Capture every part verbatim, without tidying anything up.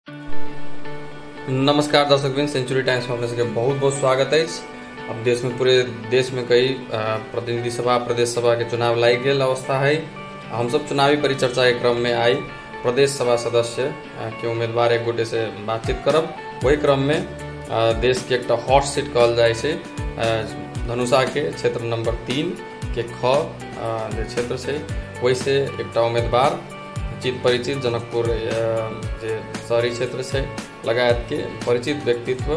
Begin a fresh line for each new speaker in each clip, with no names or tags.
नमस्कार दर्शक बिन century times में अपने सबके बहुत बहुत स्वागत है। अब देश में पूरे देश में कई प्रतिनिधि सभा प्रदेश सभा के चुनाव लाई गेल अवस्था है। हम सब चुनावी परिचर्चा के क्रम में आई प्रदेश सभा सदस्य के उम्मीदवार एक गोटे से बातचीत करब। वही क्रम में देश के एक हॉट सीट कहल जाए से धनुषा के क्षेत्र नंबर तीन के ख क्षेत्र से वैसे एक उम्मीदवार चित परिचित जनकपुर शहरी क्षेत्र से लगायत के परिचित व्यक्तित्व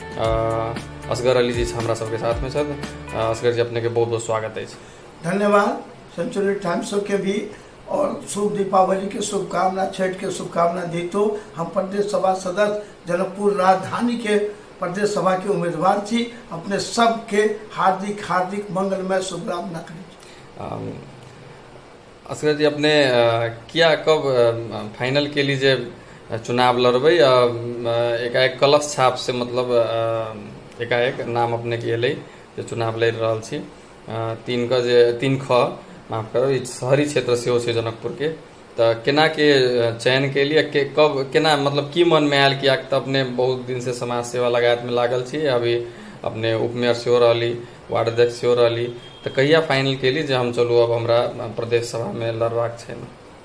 असगर अली जी हमारा सबके साथ में सर। असगर जी अपने के बहुत बहुत स्वागत है।
धन्यवाद। सेंचुरी टाइम्स के भी और शुभ दीपावली के शुभकामना, छठ के शुभकामना दी। तो हम प्रदेश सभा सदस्य जनकपुर राजधानी के प्रदेश सभा के उम्मीदवार थी। अपने सब के हार्दिक हार्दिक मंगलमय शुभकामना करी।
असगर जी अपने क्या कब फाइनल के लिए चुनाव लड़बे? एकाएक कलश छाप से मतलब एकाएक नाम अपने के लिए जो चुनाव लड़ रहा छी तीन का जे तीन ख माफ करो शहरी क्षेत्र से हो से जनकपुर के तो केना के चयन के लिए के कब केना मतलब की मन में आयल कि तो अपने बहुत दिन से समाज सेवा लगायत में लागल छी, अभी अपने उपमेयर से हो रही वार्ड अध्यक्ष से हो रही तो कहिया फाइनल के लिए जो हम चलू अब हमरा प्रदेश सभा में लड़बाक छै?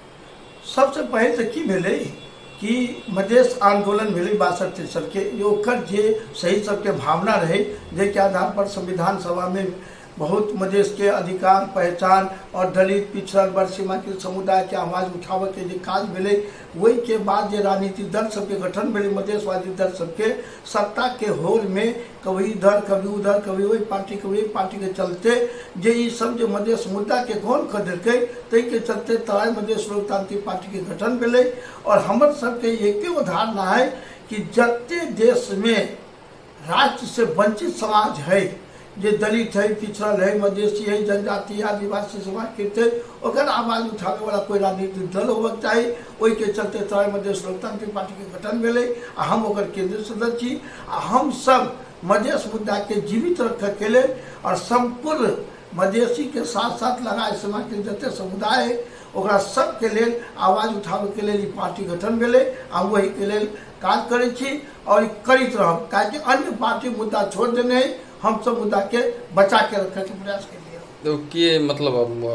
सबसे पहले तो की भेले कि मधेश आंदोलन भेले बासठ तिरसठ के ओकर जे सही सबके भावना रहे जे के आधार पर संविधान सभा में बहुत मधेश के अधिकार पहचान और दलित पिछड़ल वर्ग सीमा के समुदाय के आवाज उठावे के जे काज भेले वही के बाद जे राजनीतिक दल सबके गठन भेले मधेशवादी दल सबके सत्ता के होल में कभी इधर कभी उधर कभी वही पार्टी कभी पार्टी के चलते जे ये सब जो मधेश मुद्दा के कौन खदेलके तई के चलते तराई मधेश लोकतांत्रिक पार्टी के गठन भेले। और हमर सबके एक धारणा है कि जते देश में राष्ट्र से वंचित समाज है जे दलित है पिछड़ल है मधेसी है जनजाति आदिवासी समाज के ओकर आवाज उठावे वाला कोई राजनीतिक दल होबक चाहिए। वही के चलते तराई मधेश लोकतांत्रिक पार्टी के गठन भेले। हम ओकर केंद्रीय सदस्य छी। हम सब मधेश मुद्दा के जीवित रखे के लिए और संपूर्ण मधेसी के साथ साथ लगाए समाज के जते समुदाय है ओकरा सब के लिए आवाज उठावे के लिए पार्टी गठन भेले। हम वही के लिए काज करे छी और करित रहब काहे कि अन्य पार्टी मुद्दा छोड़ देने है हम सब मुद्दा के बचा के रखे के प्रयास के लिए।
तो कि मतलब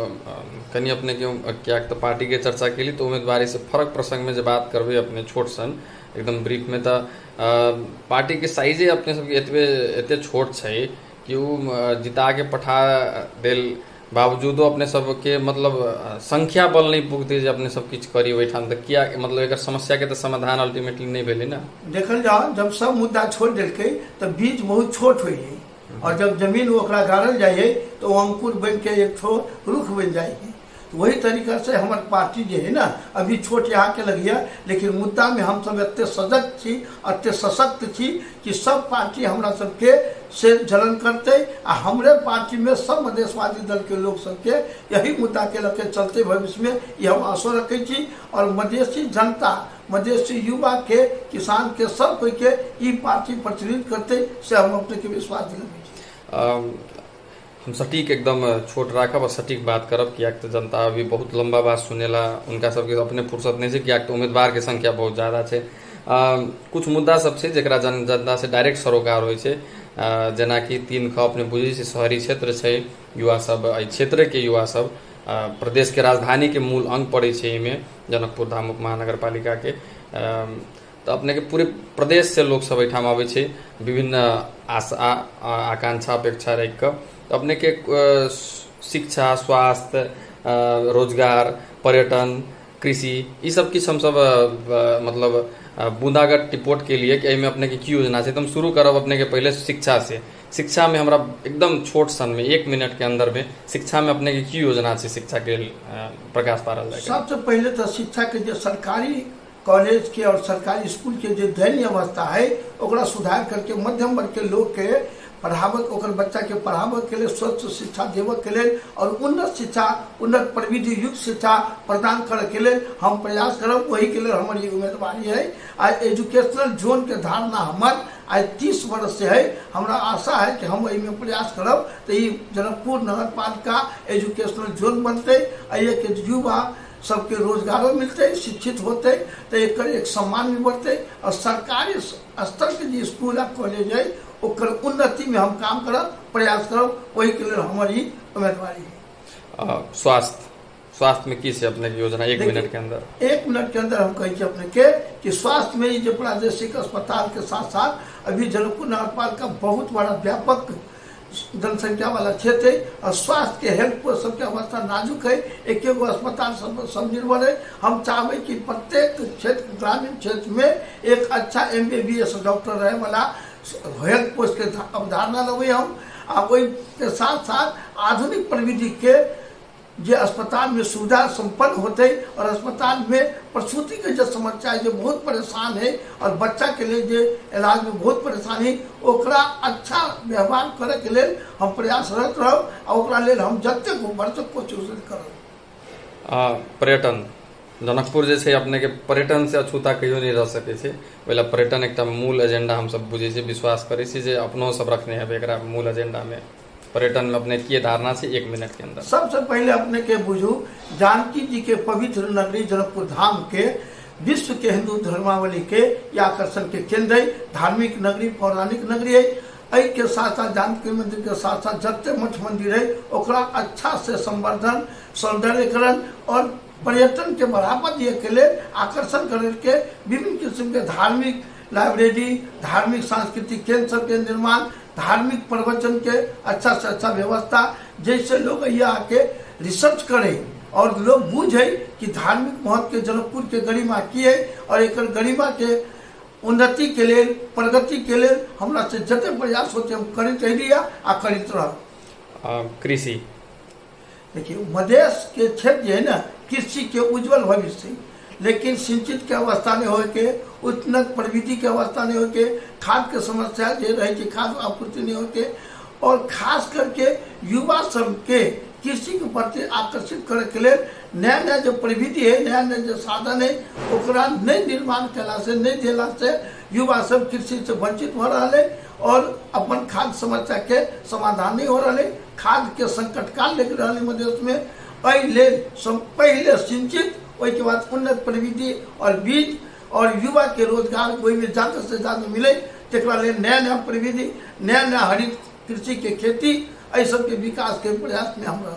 कहीं अपने क्यों क्या तो पार्टी के चर्चा के लिए तो उम्मीदवारी से फर्क प्रसंग में जब बात करबे अपने छोट सन एकदम ब्रीफ में तो पार्टी के साइजे अपने सबके एतबे एते छोट छै कि वो जिता के पठा देल बावजूदो अपने सबके मतलब संख्या बल नहीं पुगते जे अपने सब किछ करी वहीठाम तो क्या मतलब एक समस्या के तो समाधान अल्टीमेटली नहीं भेले ना। देखल
जाओ जब सब मुद्दा छोड़ देलके तो बीज बहुत छोट हुई है और जब जमीन ओकरा गाड़ल जाए तो अंकुर बन के एक ठो रुख बन जाएगी। तो वही तरीका से हमारे पार्टी जो है ना अभी छोट यहाँ के लगिया लेकिन मुद्दा में हम सब इतने सजग थी अत्य सशक्त थी कि सब पार्टी हमरा सबके से जलन करते आ हमरे पार्टी में सब मधेशवादी दल के लोग सबके यही मुद्दा के लगे चलते भविष्य में ये हम आशा रखे छी। और मधेसी जनता मधेसी युवा के किसान के सब कोई के ई पार्टी प्रचलित करते से हम अपने के विश्वास दिलावे
हम सटीक एकदम छोट राखब और सटीक बात करब कि तो जनता अभी बहुत लंबा बात सुनेला उनका सबके अपने फुर्सत नहीं है कि तो उम्मीदवार के संख्या बहुत ज्यादा है। कुछ मुद्दा सब से जरा जन जनता से डायरेक्ट सरोकार हो जना कि तीन ख अपने बुझे से शहरी क्षेत्र से युवा सब क्षेत्र के युवा सब प्रदेश के राजधानी के मूल अंग पड़े में जनकपुर धाम उप महानगर पालिका के तो अपने के पूरे प्रदेश से लोग सब एठाम आवे छे विभिन्न आशा आकांक्षा अपेक्षा रख कर तो अपने के शिक्षा स्वास्थ्य रोजगार पर्यटन कृषि ये सब किस हम सब मतलब बूंदागत टिपोट के लिए कि में अपने की योजना से तुम शुरू करब अपने के पहले शिक्षा से। शिक्षा में हमारा एकदम छोट सन में एक मिनट के अंदर में शिक्षा में अपने की योजना से शिक्षा के प्रकाश पारल जाए।
सबसे पहले तो शिक्षा के जो सरकारी कॉलेज के और सरकारी स्कूल के जो दयनीय अवस्था है ओकरा सुधार करके मध्यम वर्ग के लोग के पढ़ावक ओकर बच्चा के पढ़ावक के लिए स्वच्छ शिक्षा देवक के लिए और उन्नत शिक्षा उन्नत प्रविधि युक्त शिक्षा प्रदान करे के लिए हम प्रयास करब। वही के लिए हमारी उम्मीदवारी है। आज एजुकेशनल जोन के धारणा हमार आज तीस वर्ष से है। हमारा आशा है कि हम में प्रयास करब तो ये जनकपुर नगर पालिका एजुकेशनल जोन बनते। के युवा सबके रोजगारो मिलते, शिक्षित होते, तो एक एक सम्मान भी बढ़ते और सरकारी स्तर के जो स्कूल आ कॉलेज है ओकर उन्नति में हम काम करब, प्रयास करब, वही के लिए हमारी उम्मीदवारी है।
स्वास्थ्य स्वास्थ्य में की से अपने की योजना एक मिनट के अंदर
एक मिनट के अंदर हम कही अपने के कि स्वास्थ्य में जो प्रादेशिक अस्पताल के साथ साथ अभी जनकपुर नगरपालिका बहुत बड़ा व्यापक जनसंख्या वाला क्षेत्र है और स्वास्थ्य के हेल्थ पर सबके अवस्था नाजुक है, एक एक अस्पताल सब सब निर्भर है। हम चाहते कि प्रत्येक क्षेत्र ग्रामीण क्षेत्र में एक अच्छा M B B S doctor रहे वाला हेल्थ पोस्ट के अवधारणा लगे हम, और वही के साथ साथ आधुनिक प्रविधि के जो अस्पताल में सुविधा संपन्न होते और अस्पताल में प्रसूति के जो समस्या है जो बहुत परेशान है और बच्चा के लिए जो इलाज में बहुत परेशानी, ओकरा अच्छा व्यवहार करे के लिए हम प्रयासरत रहब और ओकरा लेल हम जते भरसक कोशिश करब।
पर्यटन जनकपुर जैसे अपने के पर्यटन से अछूता कहियो नहीं रह सके छे, पहले पर्यटन एक मूल एजेंडा हम सब बुझे विश्वास करे जे अपनो सब रखने हैं एकरा मूल एजेंडा में। पर्यटन में अपने की धारणा से एक मिनट के अंदर
सबसे पहले अपने के बुझू जानकी जी के पवित्र नगरी जनकपुर धाम के विश्व के हिंदू धर्मावली के या आकर्षण के केंद्र है, धार्मिक नगरी, पौराणिक नगरी है। एहि के साथ साथ जानकी मंदिर के साथ साथ जते मठ मंदिर है ओकरा अच्छा से संवर्धन, सौंदर्यकरण और पर्यटन के बढ़ावा दिए के लिए आकर्षण करे के विभिन्न किस्म के धार्मिक लाइब्रेरी, धार्मिक सांस्कृतिक केंद्र सब के निर्माण, धार्मिक प्रवचन के अच्छा से अच्छा व्यवस्था, जैसे लोग यहाँ आके रिसर्च करें और लोग बूझे कि धार्मिक महत्व के जनकपुर के गरिमा की है और एक गरिमा के उन्नति के लिए, प्रगति के लिए हमरा से जते प्रयास होते हम करते रहिए आ करते रह।
कृषि
देखिए मधेश के क्षेत्र है ना, कृषि के उज्जवल भविष्य, लेकिन सिंचित के अवस्था में हो के, उन्नत प्रविधि के अवस्था नहीं हो के, खाद के समस्या जो रहे कि खाद आपूर्ति नहीं हो के, और खास करके युवा सब के कृषि के प्रति आकर्षित करे के लिए नया नया जो प्रविधि है, नया नया जो साधन है ओकरा नहीं निर्माण कला से, नहीं दिला से युवा सब कृषि से वंचित हो रहा है और अपन खाद्य समस्या के समाधान नहीं हो रहा है। खाद के संकट काल लेकर रहा मधेश में, पहले पहले सिंचित, उसके बाद उन्नत प्रविधि और बीज और युवा के रोजगार वही में ज्यादा से ज्यादा मिले, तेकरा लिए नया नया प्रविधि, नया नया हरित कृषि के खेती, एहि सब के विकास के प्रयास में हम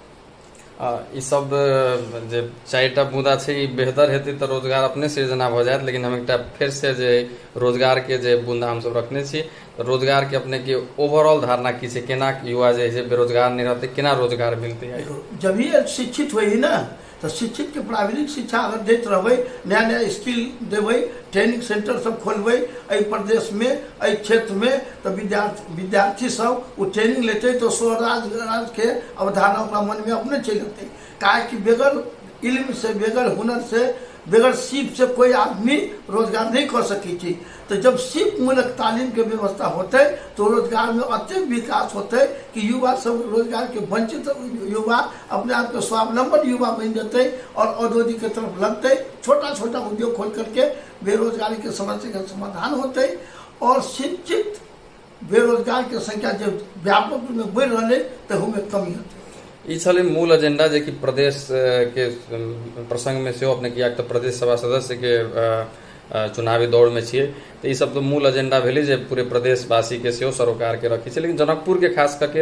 ई सब जे चारिटा मुद्दा छै ई बेहतर हेतै तऽ रोजगार अपने सृजना भऽ जायत, लेकिन हम एकटा फिर से जे रोजगार के जे बुंदा हम सब रखने छी रोजगार के अपने के ओवरऑल धारणा की छै, केना युवा जे है बेरोजगार नहीं रहते, केना रोजगार मिलते?
जब ही शिक्षित हुई ना तो शिक्षित के प्राविधिक शिक्षा अगर देते रहबै, नया नया स्किल देबै, ट्रेनिंग सेंटर सब खोलबै एहि प्रदेश में, एहि क्षेत्र में, तो विद्यार्थी विद्यार्थी सब वो ट्रेनिंग लेते तो स्वराज राज के अवधारणा ओकरा मन में अपने चल अतै। काहे कि बेगर इल्म से, बेगर हुनर से, बेगर सीप से कोई आदमी रोजगार नहीं कर सकी थी। तो जब सीप मूलक तालीम के व्यवस्था होते तो रोजगार में अत्यंत विकास होते कि युवा सब रोजगार के वंचित युवा अपने आप के स्वावलंबन युवा बन जाते और औद्योगिक की तरफ लगते, छोटा छोटा उद्योग खोल करके बेरोजगारी के समस्या का समाधान होते और शिक्षित बेरोजगार के संख्या जब व्यापक रूप में बढ़ रहा है तो में कमी होती।
ई छले मूल एजेंडा जे कि प्रदेश के प्रसंग में से अपने किया तो प्रदेश सभा सदस्य के चुनावी दौड़ में छिए, तो ये सब तो मूल एजेंडा भेलै जे पूरे प्रदेशवासी के सेहो सरोकार के रखी छै। लेकिन जनकपुर के खास करके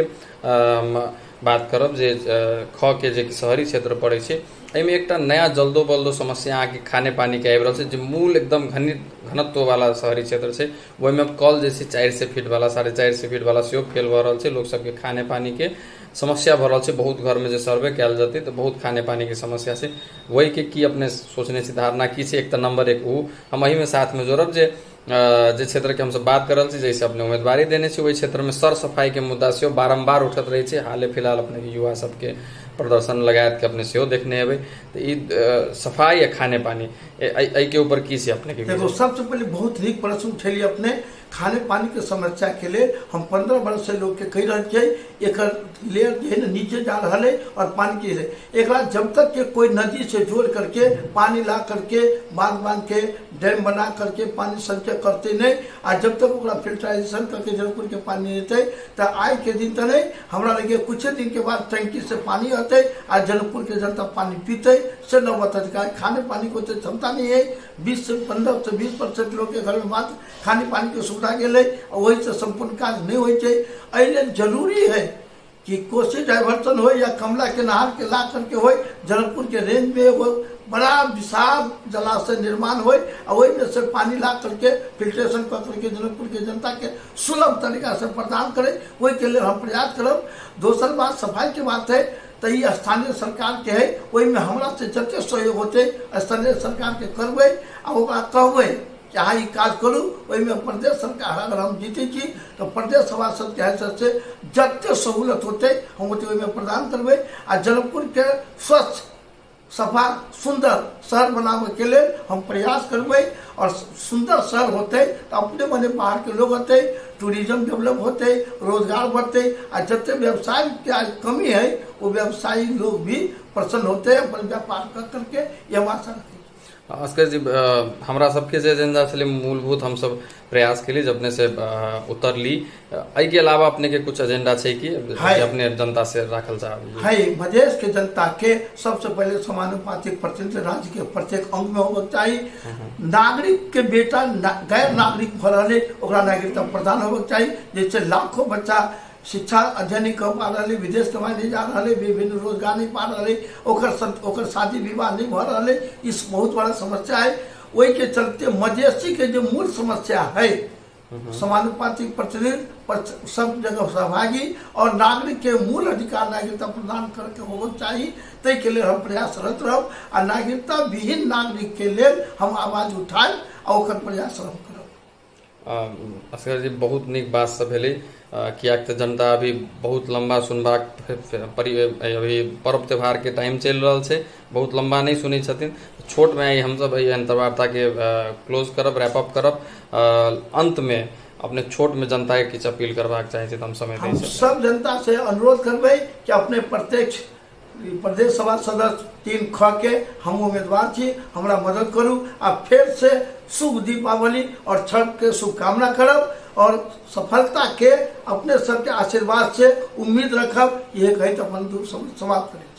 बात करब जे ख के जे शहरी क्षेत्र पड़े छै, एहिमे एकटा नया जल्दो बल्दो समस्या अहाँके खाने पानी के आबि रहल छै, जे मूल एकदम घनित घनत्व वाला शहरी क्षेत्र छै, ओहिमे कल जे छै चारि सौ फीट वाला, साढ़े चारि सौ फीट वाला सेहो फेल भऽ रहल छै, लोग सबके खाने पानी के समस्या भऽ रहल छै। बहुत घर में जे सर्वे कयल जेतै तो बहुत खाने पानी के समस्या छै, वही के की अपने सोचने छी, धारणा की छै? एक तो नंबर एक उ हम एही में साथ में जोड़ब जे जे क्षेत्र के हमसब बात कर रहल छी, जैसे अपने उम्मीदवारी देने छी, वही क्षेत्र में सर सफाई के मुद्दा सेहो बारम्बार उठत रहे छै। हाले फिलहाल अपने युवा सबके प्रदर्शन लगायत के अपने सेहो देखने हेबै, तो ई सफाई या खाने पानी एहि के ऊपर की छै अपने के?
देखो सबसे पहले बहुत नीक प्रश्न उठेली अपने। खाने पानी के समस्या के लिए हम पंद्रह वर्ष से लोग के कही रहे थे, एक लेयर जो है ना नीचे जा रहा है और पानी की है, एक जब तक के कोई नदी से जोड़ करके पानी ला करके बांध बांध के डैम बना करके पानी संचय करते नहीं, और जब तक ओकरा फिल्ट्राइजेशन करके जनकपुर के पानी लेते तो आज के दिन तो नहीं, हमारा लगे कुछ दिन के बाद टंकी से पानी सकते आज जनकपुर के जनता पानी पीते से नौबत अधिकार खाने पानी को तो क्षमता नहीं है। बीस से पंद्रह से बीस परसेंट लोग के घर में मात्र खाने पानी की सुविधा गेले और वही से संपूर्ण कार्य नहीं हो। एने जरूरी है कि कोसी डाइवर्सन हो या कमला के नहर के ला करके हो जनकपुर के रेंज में वो बड़ा विशाल जलाशय निर्माण हो और वही में से पानी ला करके फिल्ट्रेशन कर करके जनकपुर के जनता के सुलभ तरीका से प्रदान करे। वही के लिए हम प्रयास करब। दोसर बात सफाई की बात है तो ये स्थानीय सरकार के है वही में हमरा से जते सहयोग होते स्थानीय सरकार के करबे और कहबे कि हाँ ये काज करूँ। वही में प्रदेश सरकार अगर हम जीते छी तो प्रदेश सभासद के हैसियत से जते सहूलत होते हम वही में प्रदान करबे। आ जनकपुर के स्वच्छ सफा सुंदर शहर बनावे के लिए हम प्रयास करबे और सुंदर शहर होते तो अपने मने बाहर के लोग होते टूरिज्म डेवलप होते रोजगार बढ़ते और जते व्यवसाय की आज कमी है वो व्यवसायी लोग भी प्रसन्न होते अपन व्यापार कर करके ये हम आशा रखते।
अस्कर जी हमरा सबके जे एजेंडा छे मूलभूत हम सब प्रयास के लिए जबने से उतर ली आई के अलावा अपने के कुछ एजेंडा छे कि अपने जनता से राखल चाहब
है। मधेश के जनता के सबसे पहले समानुपातिक प्रतिनिधित्व राज्य के प्रत्येक अंग में होना चाहिए। नागरिक के बेटा ना, गैर नागरिक हो रहे ओकरा नागरिकता प्रदान होना चाहिए। जैसे लाखों बच्चा शिक्षा अध्ययन नहीं कर पा रहे विदेश कमाए नहीं जा रहे विभिन्न रोजगार नहीं पा रहे ओकर शादी विवाह नहीं भ रहे इस बहुत बड़ा समस्या है। वही के चलते मधेसी के जो मूल समस्या है समानुपातिक प्रतिनिधित्व सब जगह सहभागी और नागरिक के मूल अधिकार नागरिकता प्रदान करके होना चाहिए। ते के लिए हम प्रयासरत रहब और नागरिकता विहीन नागरिक के लिए हम आवाज उठाए और प्रयास हम करब।
असगर जी बहुत निक बात सब भेलै कियाक तऽ जनता अभी बहुत लंबा सुनबाक अभी पर्व त्यौहार के टाइम चल रहा है बहुत लंबा नहीं सुनी छथिन। छोट में आई हम सब अंतर्वार्ता के क्लोज करब रैप अप करब। अंत में अपने छोट में जनता के किछ अपील करबाक चाहे हम समय
हम सब जनता से अनुरोध करबे कि अपने प्रत्यक्ष प्रदेश सभा सदस्य तीन ख के हम उम्मीदवार छी हमरा मदद करू आ फिर से शुभ दीपावली और छठ के शुभकामना करब और सफलता के अपने सबके आशीर्वाद से उम्मीद रखब। ये कही तो अपन समाप्त करें।